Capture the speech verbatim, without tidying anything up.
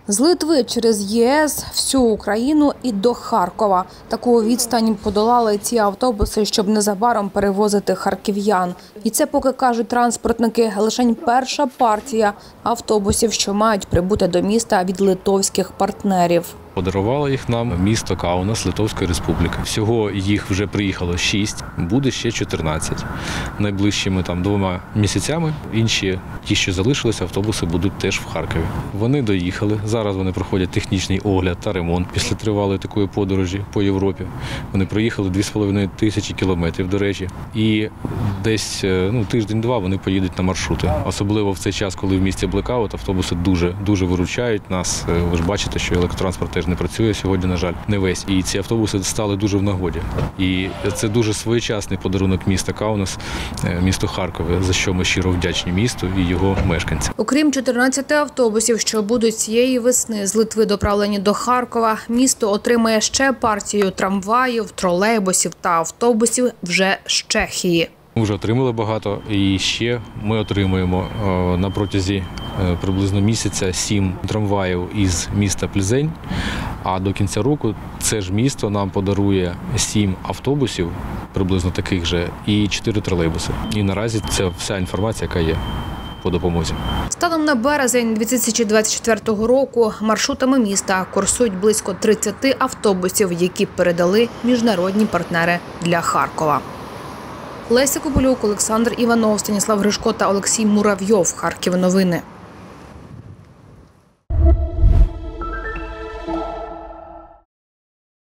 З Литви через ЄС, всю Україну і до Харкова. Таку відстань подолали ці автобуси, щоб незабаром перевозити харків'ян. І це, поки кажуть транспортники, лише перша партія автобусів, що мають прибути до міста від литовських партнерів. Подарувало їх нам місто Каунас Литовської Республіки. Всього їх вже приїхало шість, буде ще чотирнадцять. Найближчими там двома місяцями інші, ті, що залишилися, автобуси будуть теж в Харкові. Вони доїхали, зараз вони проходять технічний огляд та ремонт після тривалої такої подорожі по Європі. Вони проїхали дві з половиною тисячі кілометрів, до речі, і десь ну, тиждень-два вони поїдуть на маршрути. Особливо в цей час, коли в місті блекаут, автобуси дуже, дуже виручають нас. Ви ж бачите, що електротранспорт теж не працює сьогодні, на жаль, не весь. І ці автобуси стали дуже в нагоді. І це дуже своєчасний подарунок міста Каунас, місту Харкові, за що ми щиро вдячні місту і його мешканцям. Окрім чотирнадцяти автобусів, що будуть цієї весни з Литви доправлені до Харкова, місто отримає ще партію трамваїв, тролейбусів та автобусів вже з Чехії. Ми вже отримали багато, і ще ми отримуємо на протязі приблизно місяця сім трамваїв із міста Пльзень, а до кінця року це ж місто нам подарує сім автобусів, приблизно таких же, і чотири тролейбуси. І наразі це вся інформація, яка є по допомозі. Станом на березень дві тисячі двадцять четвертого року маршрутами міста курсують близько тридцяти автобусів, які передали міжнародні партнери для Харкова. Леся Кобилюк, Олександр Іванов, Станіслав Гришко та Олексій Муравйов. Харків новини.